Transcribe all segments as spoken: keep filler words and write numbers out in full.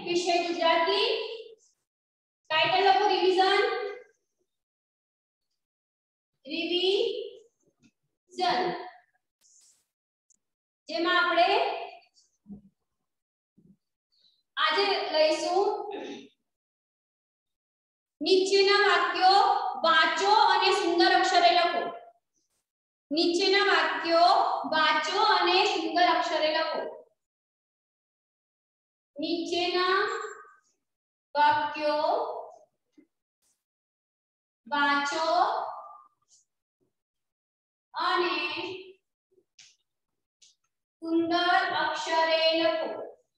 विषय गुजराती टाइटल लखो revision revision जेमा આપણે આજે લઈશું નીચેના વાક્યો વાંચો અને સુંદર અક્ષરે લખો નીચેના વાક્યો વાંચો અને સુંદર અક્ષરે લખો નીચેના વાક્યો વાંચો અને સુંદર અક્ષરે લખો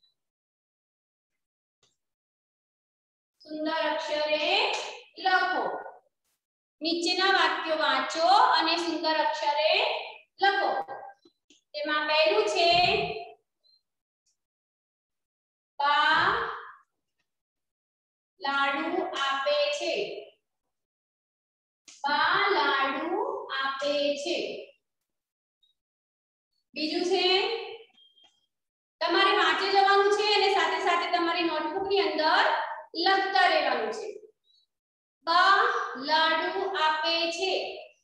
સુંદર અક્ષરે લખો નીચેના વાક્યો વાંચો અને સુંદર અક્ષરે લખો તેમાં પહેલું છે બા લાડુ આપે છે બા લાડુ આપે છે બીજું છે તમારે વાંચી જવાનું છે અને સાથે સાથે તમારી નોટબુક ની અંદર લખતા રહેવાનું છે બા લાડુ આપે છે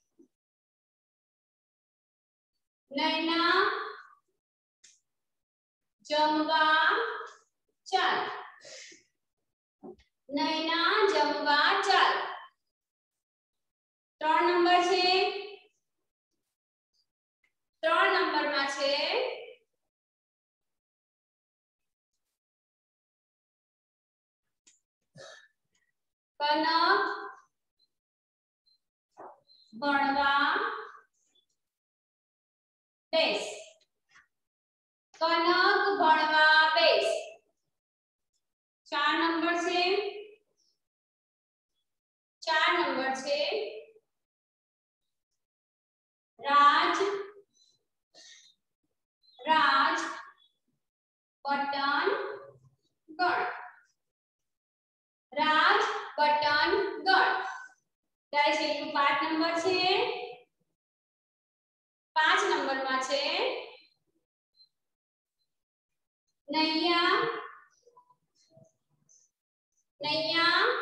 નૈના જમવા ચાલ નૈના જમવા ચાલ ત્રણ નંબર છે ત્રણ નંબર માં છે કનક ભણવા બેસ કનક ભણવા બેસ ચાર નંબર છે ચાર નંબર છે રાજ રાજ બટન ગણ રાજ બટન ગણ ત્યારે છેલ્લું પાંચ નંબર છે પાંચ નંબર માં છે નૈયા નૈયા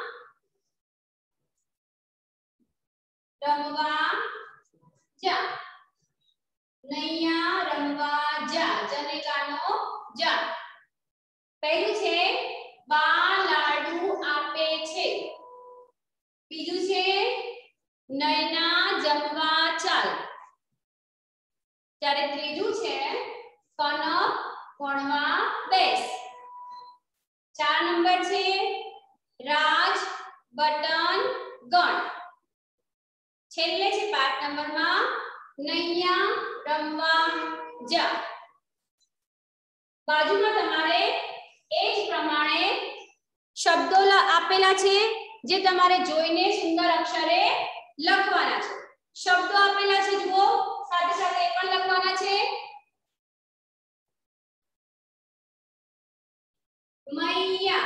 રમવા જા નૈયા રમવા જા જનેકાનો જા પહેલું છે બા લાડુ આપે છે બીજું છે નૈના જમવા ચાલ ત્યારે ત્રીજું છે કનક ભણવા બેસ ચાર નંબર છે રાજ બટન ગણ છેલ્લે છે પાંચ નંબર માં નૈયા રમવા જા બાજુમાં તમારે એ જ પ્રમાણે શબ્દો આપેલા છે જે તમારે જોઈને સુંદર અક્ષરે લખવાના છે શબ્દો આપેલા છે જુઓ સાથે સાથે એ પણ લખવાના છે મૈયા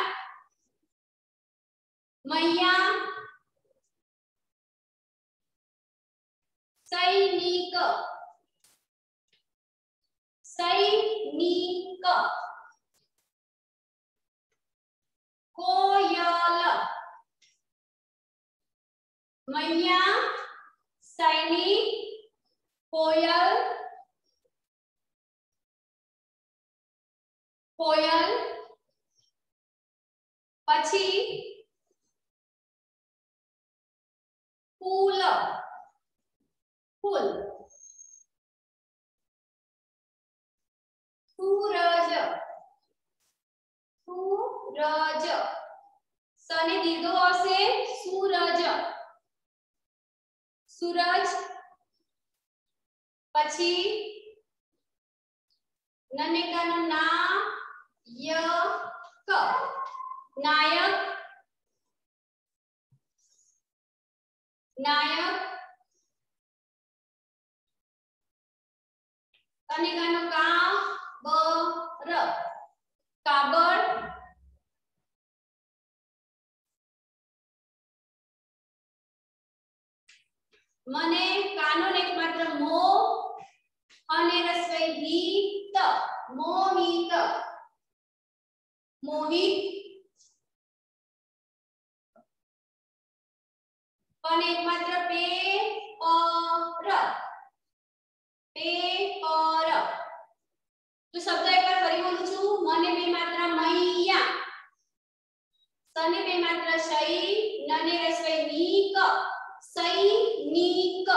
મૈયા સૈનિક સૈનિક કોયલ મૈયા સૈનિક કોયલ કોયલ પછી ફૂલ ફૂલ સૂરજ સૂરજ સને દીર્ઘ આવશે સૂરજ સૂરજ પછી નનેકાનું ના ય ક નાયક નાયક કનેકાનું કા બ ર કાબર મને કાનો ને એકમાત્ર મો અને રસ્વઈ ગીત મોહિત મોહિત कने एक मात्र पे पर पेपर। तो शब्द एक बार फरी बोलू छू मने बे मात्रा मैया सने बे मात्रा सई नने रसवैनिक सैनिक।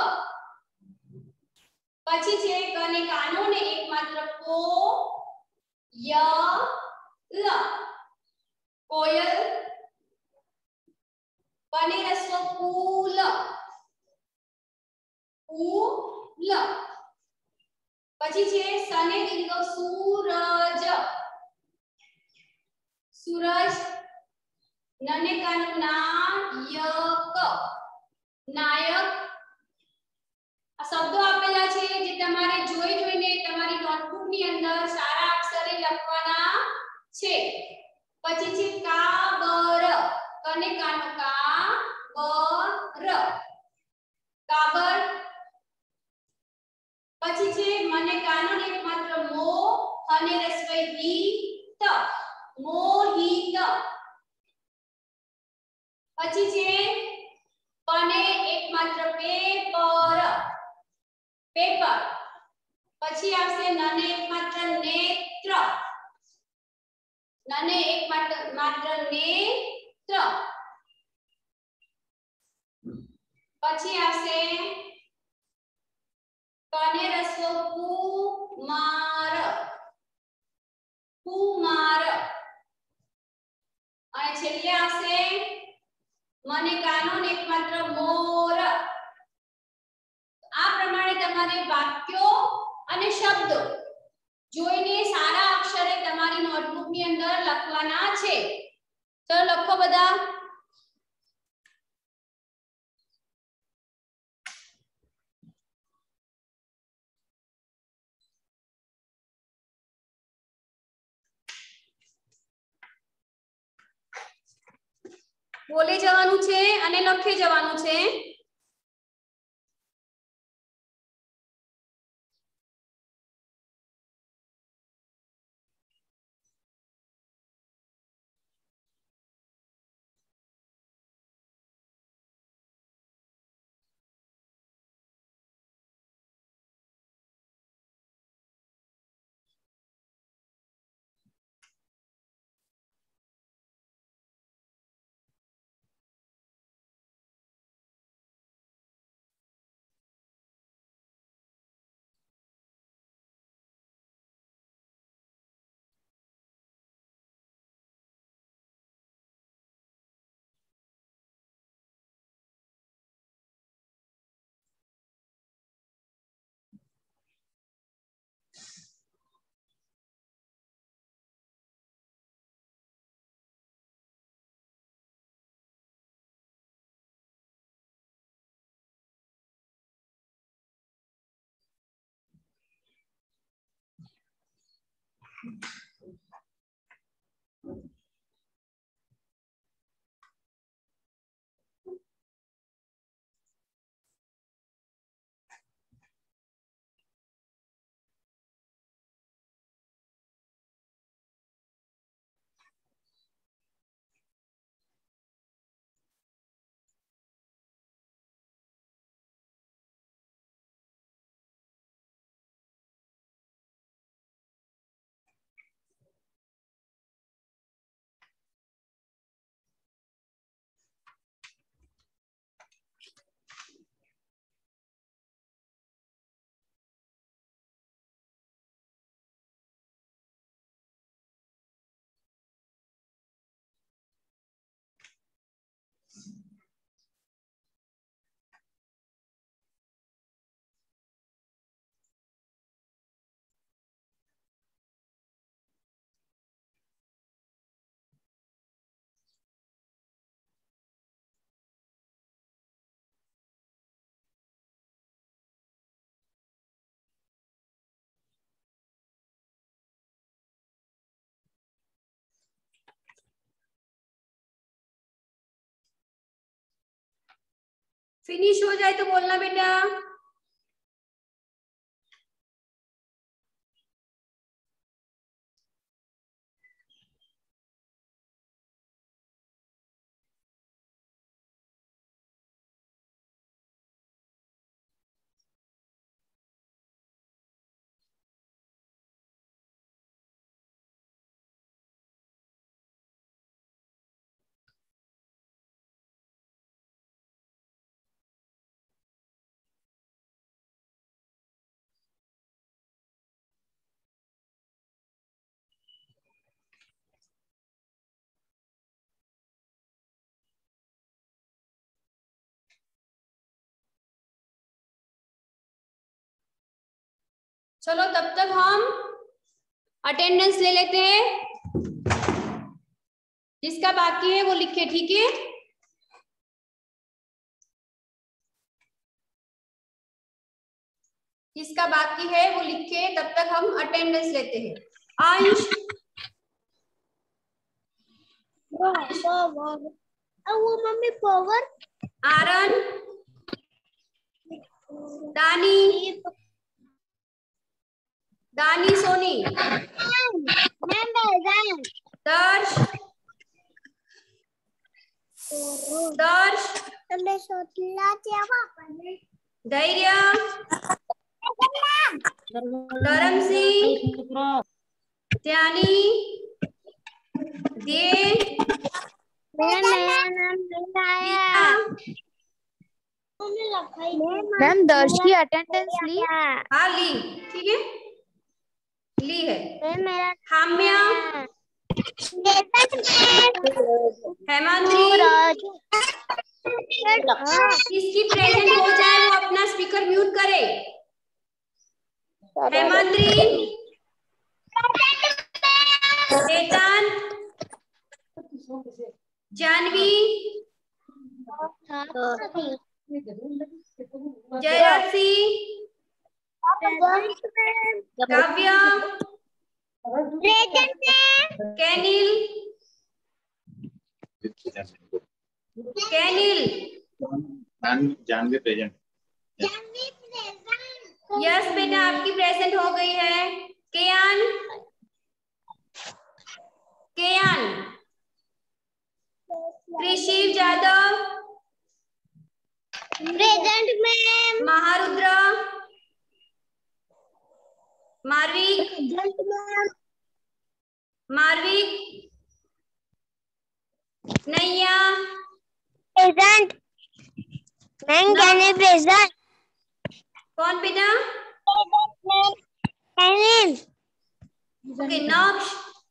પછી છે કને કાનો ને એક માત્ર કો ય લ કોયલ। કને રસ્વ કુલ કુલ। પછી છે સને દીર્ઘ સૂરજ सूरज। नने कानु नायक नायक। आ शब्दों आपेला छे जे तमारे જોઈ જોઈને તમારી નોટબુક ની અંદર સારા અક્ષરે લખવાના છે। પછી છે કાબર કને કાનો કા બર કાબર। પછી છે મને કાનો ને એક માત્ર મો અને રસ્વઈ દી ત मोहित। પછી છે પને એક માત્ર પેપર પેપર। પછી આવશે નને એક માત્ર નેત્ર નને એક માત્ર માત્ર નેત્ર। પછી આવશે કને રસ્વ કુમાર કુમાર। અને છેલ્લે આવશે મને કાનો ને એક માત્ર મોર। આ પ્રમાણે તમારે વાક્યો અને શબ્દો જોઈને સારા અક્ષરે તમારી નોટબુક ની અંદર લખવાના છે। ચલો લખો બધા। બોલે જવાનું છે અને લખે જવાનું છે। फिनिश हो जाए तो बोलना बेटा। चलो तब तक हम अटेंडेंस ले लेते हैं, जिसका बाकी है वो लिखे, ठीक है। जिसका बाकी है वो लिखे, तब तक हम अटेंडेंस लेते हैं। अंश, वो मम्मी पावर, आरन, दानी, दानी सोनी, दर्श, दर्श, धैर्य, धर्म सिंह, त्यानी, दे, मैम दर्श की अटेंडेंस ली? हाँ ली, ठीक है, ली है। हाम्या, हेमांत्री, किसकी प्रेजेंट हो जाए वो अपना स्पीकर म्यूट करे। हेमांत्री, चेतन, जानवी, जयर्सी, काव्या, कैनिल, कैनिल, जानवी प्रेजेंट। यस बेटा आपकी प्रेजेंट हो गई है। Keyan, Keyan, Krishiv Jadav, present ma'am. Maharudra, Marvik, Marvik, Naiya, present ma'am. कैने प्रेजेंट? कौन बेटा? कैनिल। ओके, नक्श,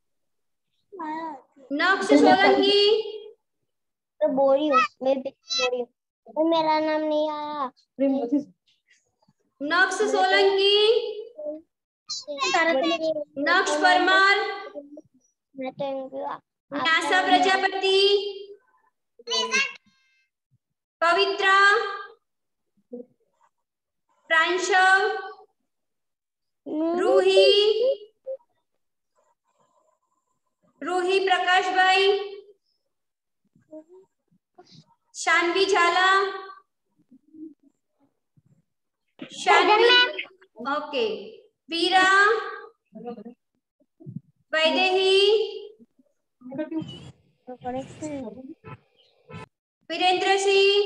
नक्श सोलंकी, तो बोरी हूँ मैं, बोरी हूँ, तो मेरा नाम नहीं आया। नक्श सोलंकी, नक्श परमार, न्यासा प्रजापति, पवित्रा, प्रांशव, रूही, रूही प्रकाश भाई, शानवी झाला, शानवी, ओके, वीरा, वैदेही, वीरेंद्र सिंह,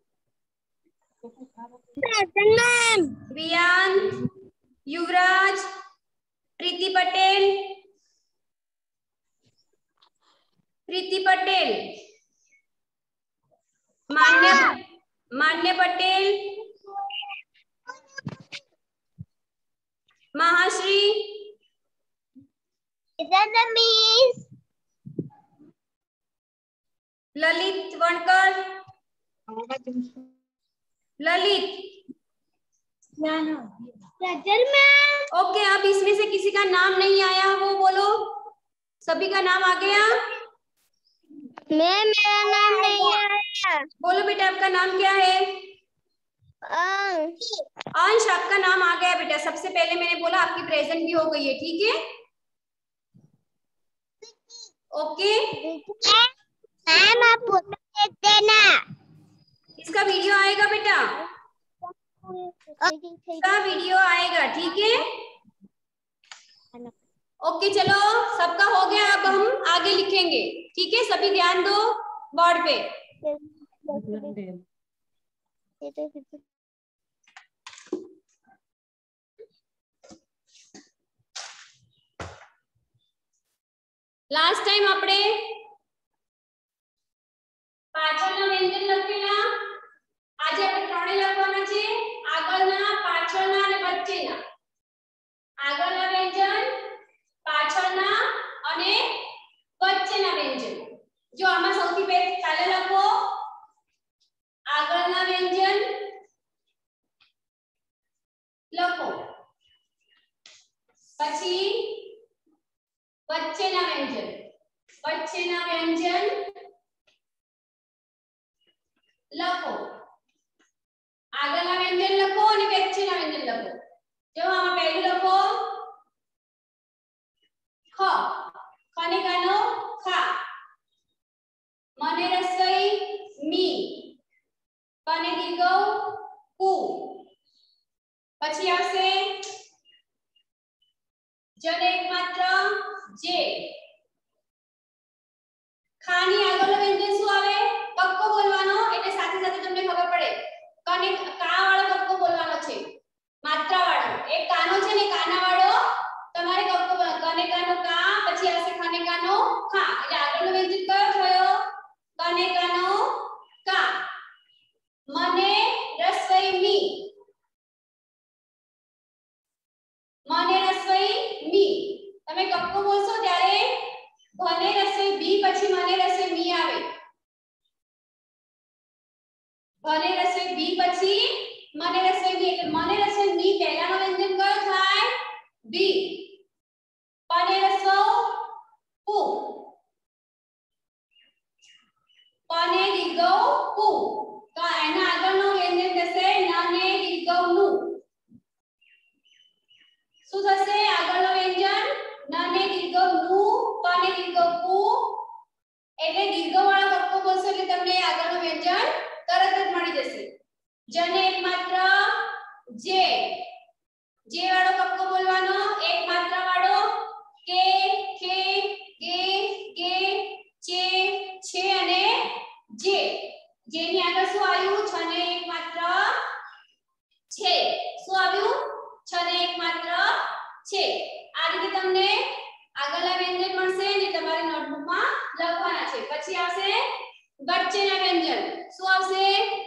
वियान, युवराज, प्रीति पटेल, प्रीति पटेल, मान्य, मान्य पटेल, महाश्री, ललित वणकर, ललित, ओके। अब इसमें से किसी का नाम नहीं आया वो बोलो, सभी का नाम आ गया? मैं, मेरा नाम नहीं आया। बोलो बेटा आपका नाम क्या है? अंश। अंश, आपका नाम आ गया बेटा। सबसे पहले मैंने बोला आपकी प्रेजेंट भी हो गई है, ठीक है, ओके। मैम आप फोटो देख देना। इसका वीडियो आएगा बेटा, इसका वीडियो आएगा, ठीक है, ओके। चलो सबका हो गया, अब हम आगे लिखेंगे, ठीक है। सभी ध्यान दो बोर्ड पे। લાસ્ટ ટાઈમ આપણે પાછળના વ્યંજન લખેલા, આજે આપણે ત્રણે લખવાના છે, આગળના, પાછળના અને વચ્ચેના. આગળના વ્યંજન, પાછળના અને વચ્ચેના વ્યંજન. જો આમાં સૌથી પહેલા લખો આગળના વ્યંજન, લખો વચ્ચેના વ્યંજન વચ્ચેના વ્યંજન લખો આગળના વ્યંજન લખો અને વચ્ચેના વ્યંજન લખો જો આમાં પહેલું લખો ખ ખને કાનો ખા મને રસોઈ મી કને દીર્ઘ કુ પછી આવશે જને એકમાત્ર જે ખાની આગળનો વ્યંજન શું આવે કક્કો બોલવાનો એટલે સાથે સાથે તમને ખબર પડે કને કા વાળો કક્કો બોલવાનો છે માત્રા વાળો એક કાનો છે ને કાના વાળો તમારે કક્કો કને કાનો કા પછી આવશે ખાને કાનો ખા એટલે આગળનો વ્યંજન કયો થયો કને કાનો કા મને રસોઈ મી મને રસોઈ મી તમે કક્કો બોલશો ત્યારે ભને રસોઈ બી પછી મને રસોઈ મી આવે ભને રસોઈ બી પછી મને રસોઈ મી એટલે મને રસોઈ મી પહેલાનો વ્યંજન કયો થાય બી પને રસો કુ પને દીર્ઘ કુ તો એના આગળનો વ્યંજન થશે નને દીર્ઘ નું શું થશે આગળનો વ્યંજન નને દીર્ઘ નું પને દીર્ઘ કુ એટલે દીર્ઘ વાળો કક્કો બોલશો એટલે તમને આગળનો વ્યંજન તરત જ મળી જશે જને એકમાત્ર જે જે વાળો કક્કો બોલવાનો એક માત્રા વાળો કે ખે ગે ગે ચે છે અને જે જેની આગળ શું આવ્યું છને એકમાત્ર છે શું આવ્યું છને એકમાત્ર છે આ રીતે તમને આગળના વ્યંજન મળશે અને તમારી નોટબુકમાં લખવાના છે પછી આવશે વચ્ચેના વ્યંજન શું આવશે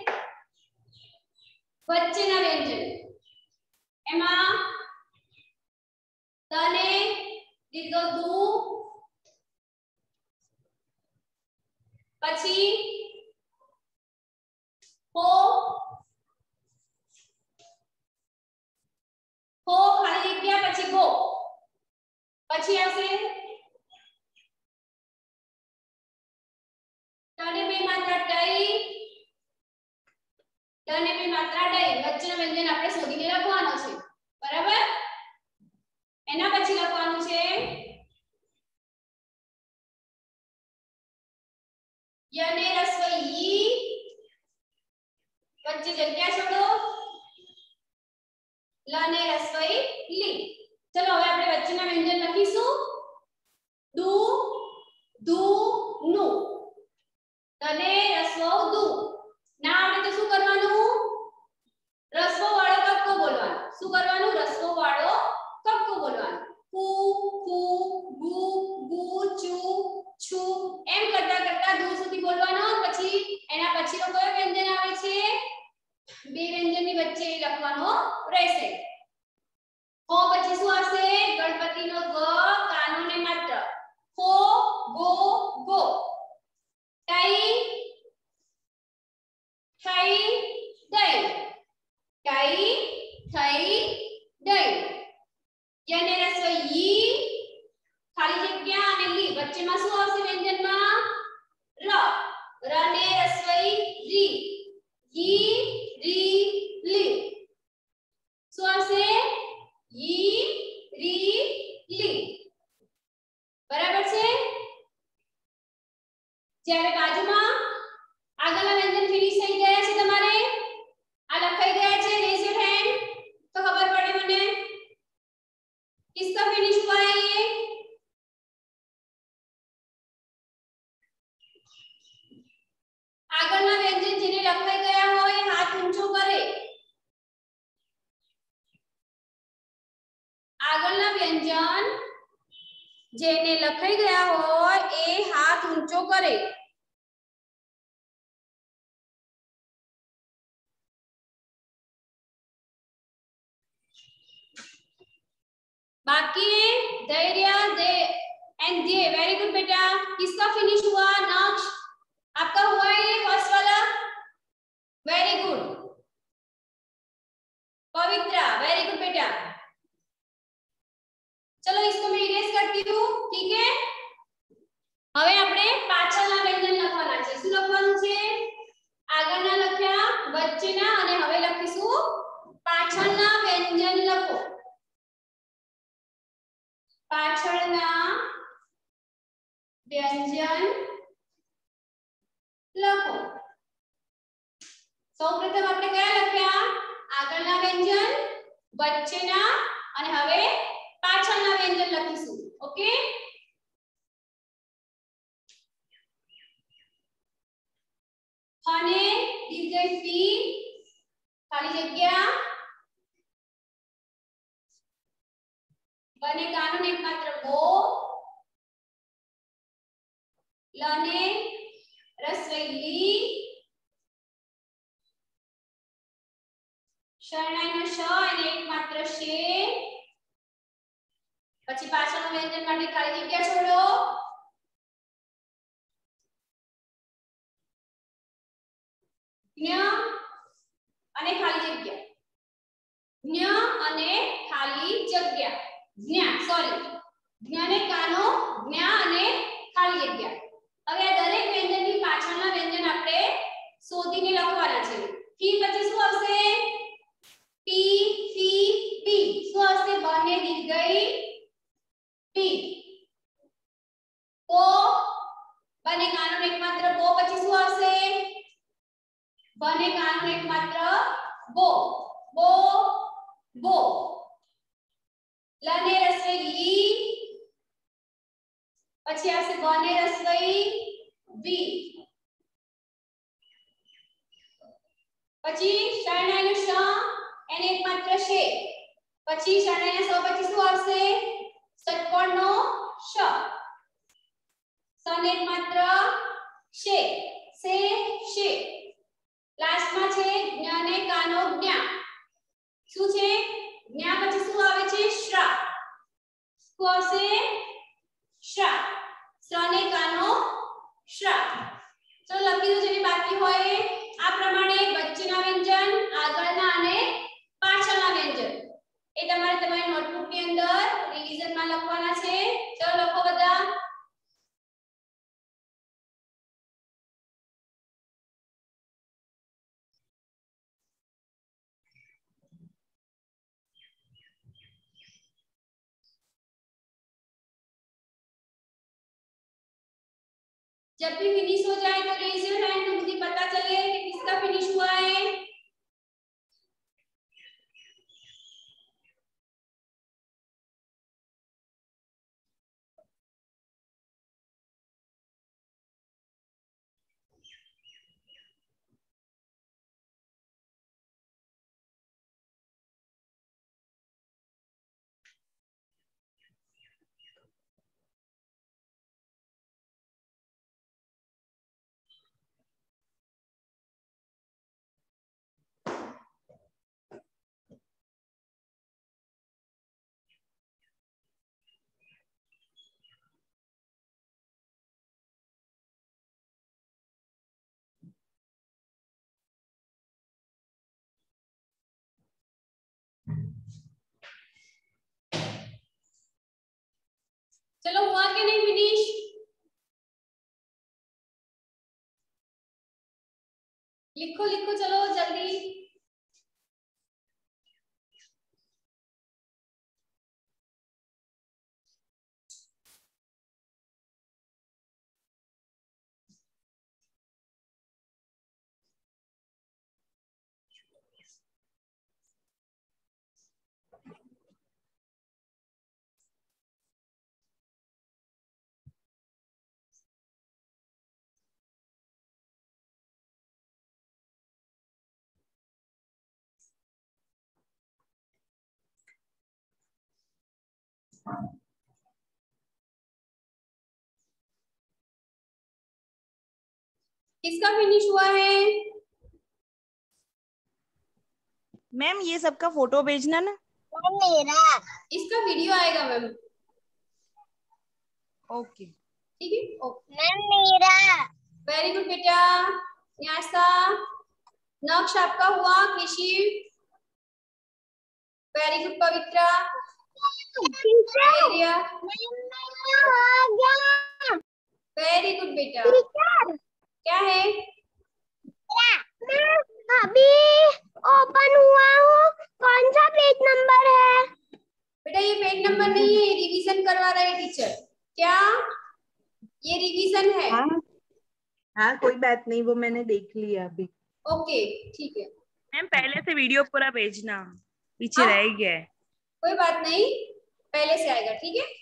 વચ્ચેના વ્યંજન એમાં તને દીર્ઘ દુ પછી હો હો ખાલી જગ્યા પછી ગો પછી આવશે તને બે માત્રા ટઈ તને બે માત્રા ટઈ વચ્ચેનો વ્યંજન આપણે શોધીને લખવાનો છે બરાબર એના પછી લખવાનું છે યને રસોઈ ઈ વચ્ચે જગ્યા છોડો લને રસોઈ લી ચલો હવે આપણે વચ્ચેના વ્યંજન લખીશું દુ દુ નુ તને રસવો દુ ના આવડે તો શું કરવાનું રસવો વાળો કક્કો બોલવાનો શું કરવાનું રસવો વાળો કક્કો બોલવાનો કુ કુ ગુ ગુ ચુ છુ એમ કરતા કરતા દુ સુધી બોલવાનો પછી એના પછીનો કયો વ્યંજન આવે છે બે વ્યંજનની વચ્ચે લખવાનો રહેશે હો પછી શું આવશે ગણપતિનો ગ કાનો ને માત્ર હો ગો ગો તઈ થઈ દઈ તઈ થઈ દઈ યને રસોઈ ઈ ખાલી જગ્યા અને લી વચ્ચેમાં શું આવશે વ્યંજનમાં ર રને રસોઈ રી ઈ રી લી શું આવશે ઈ રી લી બરાબર છે જ્યારે બાજુમાં આગળના વ્યંજન ફિનિશ થઈ ગયા છે તમારે આ લખાઈ ગયા છે રેઝ યોર હેન્ડ તો ખબર પડે મને किसका फिनिश हुआ है ये આગળના વ્યંજન જેને લખાઈ ગયા હોય હાથ ઊંચો કરે આગળના વ્યંજન જેને લખાઈ ગયા હોય એ હાથ ઊંચો કરે बाकी धैर्य दे एंड दे वेरी गुड बेटा किसका फिनिश हुआ नक्श आपका हुआ है ये फर्स्ट वाला very good Pavitra very good बेटा चलो इसको मैं इरेज करती हूँ ठीक है વ્યંજન લખો। સૌપ્રથમ આપણે કયા લખ્યા? આગળના વ્યંજન, વચ્ચેના અને હવે પાછળના વ્યંજન લખીશું। ઓકે, અને દીર્ઘ પી ખાલી જગ્યા બને કાનૂન એકમાત્ર બો લને રસવૈલી શરણાઈનો શ અને એકમાત્ર શે પછી પાછળનું વ્યંજન માટે ખાલી જગ્યા છોડો જ્ઞ અને ખાલી જગ્યા જ્ઞ અને ખાલી જગ્યા જ્ઞા સોરી જ્ઞને કાનો જ્ઞા અને ખાલી જગ્યા। હવે આ દરેક વ્યંજનની પાછળના વ્યંજન આપણે શોધીને લખવાના છે। ફી પછી શું આવશે? ટી ફી પી શું આવશે? બને દીર્ઘઈ પી કો બને કાનૂન એકમાત્ર બો પછી શું આવશે? બને કાનૂન એકમાત્ર બો બો બો લને રસવઈ લી પછી આવશે બને રસવઈ વી પછી શરણાઈનો શ એને એકમાત્ર શે પછી શરણાઈના સ પછી શું આવશે? ષટકોણનો શ સને એકમાત્ર શે સે શે લાસ્ટમાં છે જ્ઞાને કાનો જ્ઞા શું છે? જ્ઞા પછી શું આવે છે? શ્રા શું આવશે? શ્રા શ્રને કાનો શ્રા। ચલો લખી દો જેને બાકી હોય આ પ્રમાણે વચ્ચેના વ્યંજન, આગળના અને પાછળના વ્યંજન એ તમારે તમારી નોટબુક ની અંદર રિવિઝનમાં લખવાના છે। ચલો લખો બધા। जब भी फिनिश हो जाए तो रेज योर हैंड, तो मुझे पता चले कि किसका फिनिश हुआ है। चलो हुआ कि नहीं फिनिश? लिखो लिखो चलो जल्दी। किसका फिनिश हुआ है? मैम ये सबका फोटो भेजना ना। मेरा इसका वीडियो आएगा मैम। ओके ठीक है ओके मैम मेरा वेरी गुड बेटा। न्यासा नक्श आपका हुआ। Krishi very good. Pavitra very good बेटा। क्या है? अभी ओपन हुआ हूँ। कौन सा पेज नंबर है? बेटा ये पेज नंबर नहीं है, रिवीजन करवा रहे हैं टीचर। क्या ये रिवीजन है। हाँ हाँ कोई बात नहीं, वो मैंने देख लिया अभी। ओके ठीक है मैम पहले से वीडियो पूरा भेजना, पीछे हाँ। रह गया है। कोई बात नहीं, पहले से आएगा, ठीक है।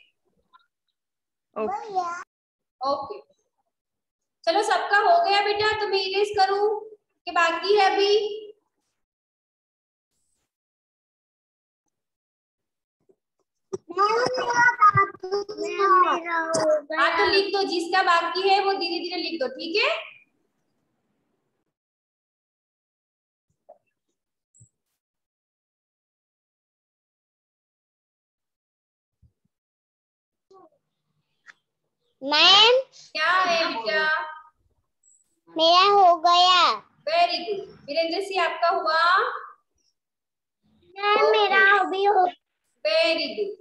ओके ओके चलो, सबका हो गया बेटा, तो मैं इरेज करूं कि बाकी है अभी? हाँ तो लिख दो, जिसका बाकी है वो धीरे धीरे लिख दो, ठीक है। मैम क्या है बेटा? मेरा हो गया। Very good. वीरेंद्र सिंह आपका हुआ? मैम मेरा अभी हो। Very good.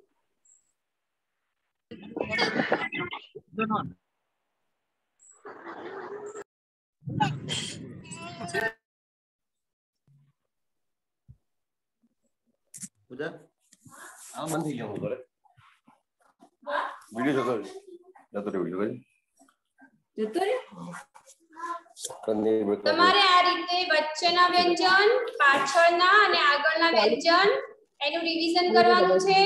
पूजा આ બંધ થઈ ગયું બરાબર વિડિયો જોતો જતો રહ્યો વિડિયો જતો રહ્યો? કન્ને તમારે આ રીતે વચ્ચેના વ્યંજન, પાછળના અને આગળના વ્યંજન એનું રિવીઝન કરવાનું છે।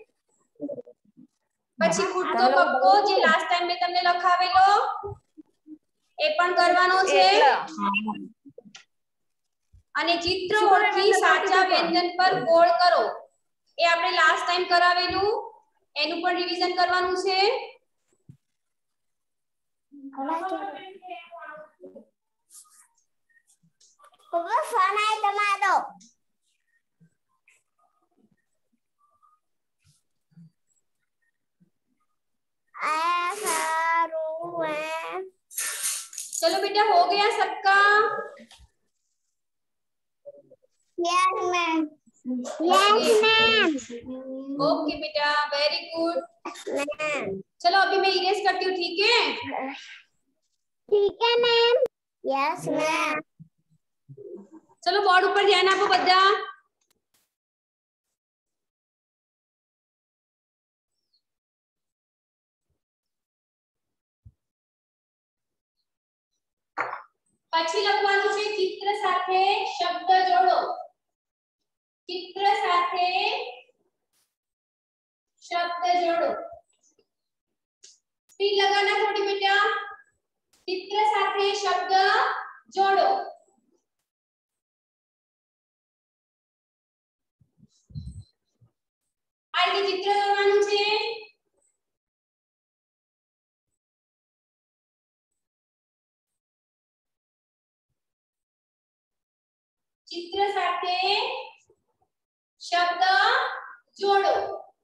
પછી ખૂટતો કક્કો જે લાસ્ટ ટાઈમ મે તમને લખાવેલો એ પણ કરવાનો છે। અને ચિત્ર ઓળખી સાચા વ્યંજન પર ગોળ કરો, એ આપણે લાસ્ટ ટાઈમ કરાવેલું, એનું પણ રિવીઝન કરવાનું છે। પપ્પા ફોન આય તમારો। आ सारू है। चलो बेटा, हो गया सबका? Yes ma'am. Yes ma'am. Okay बेटा, वेरी गुड। मैम चलो अभी मैं इरेज करती हूँ, ठीक है? ठीक है मैम। Yes ma'am. चलो बोर्ड ऊपर ध्यान आपको बदा। પછી લખવાનું છે ચિત્ર સાથે શબ્દ જોડો। ચિત્ર સાથે शब्द जोड़ो। स्पीड लगाना थोड़ी बेटा। चित्र साथे शब्द जोड़ो। આ રીતે ચિત્ર દોરવાનું છે। चित्र साथे शब्द जोड़ो।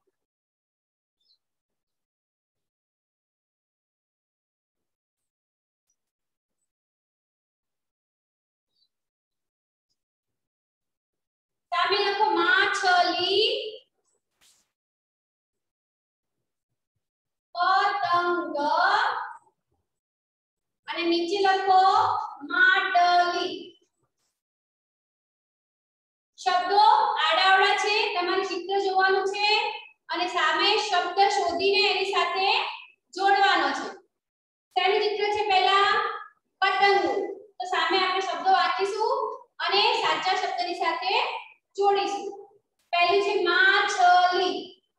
सामे लखो माछली, पतंग અને નીચે લખો માટલી। શબ્દો આડાવડા છે, તમારે ચિત્ર જોવાનું છે અને સામે શબ્દ શોધીને એની સાથે જોડવાનો છે। શેનું ચિત્ર છે? પહેલા પતંગનું, તો સામે આપણે શબ્દો વાંચીશું અને સાચા શબ્દની સાથે જોડીશું। પહેલું છે માછલી,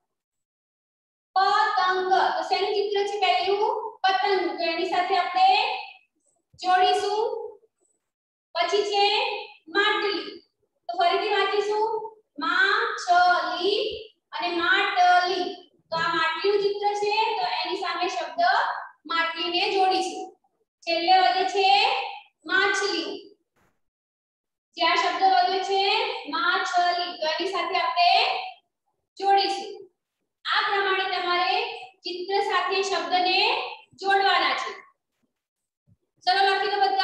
પતંગ, તો શેનું ચિત્ર છે? પહેલું પતંગનું, તો એની સાથે આપણે જોડીશું। પછી છે માટલી, તો ફરીથી વાંચીશું માછલી અને માટલી, તો આ માટલીનું ચિત્ર છે, તો એની સામે શબ્દ માટલીને જોડીશું। છેલ્લે વધે છે માછલી, જ્યાં શબ્દ વધે છે માછલી, તો એની સાથે આપણે જોડીશું। આ પ્રમાણે તમારે ચિત્ર સાથે શબ્દને જોડવાના છે। ચલો લખી દો બધા।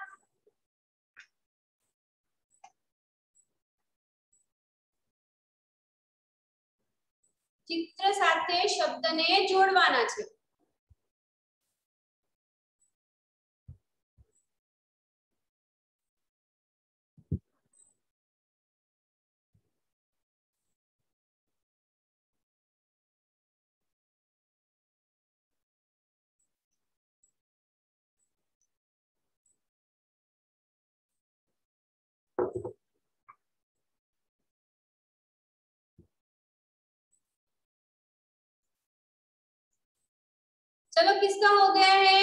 चित्र साथे शब्द ने जोड़वाना छे। चलो किसका हो गया है?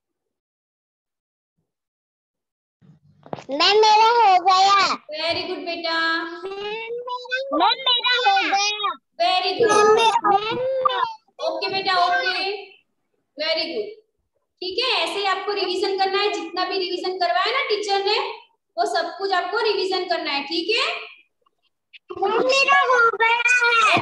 मैम मेरा हो गया। वेरी गुड बेटा, मैम मेरा हो गया। Very good. मैम ओके बेटा, ओके, वेरी गुड। ठीक है, ऐसे ही आपको रिवीजन करना है, जितना भी रिवीजन करवाया ना टीचर ने वो सब कुछ आपको रिवीजन करना है। ठीक है, मेरा हो गया।